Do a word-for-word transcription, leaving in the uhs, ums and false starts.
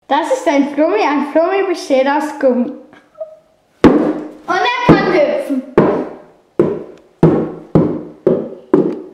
Das ist ein Flummi. Ein Flummi besteht aus Gummi.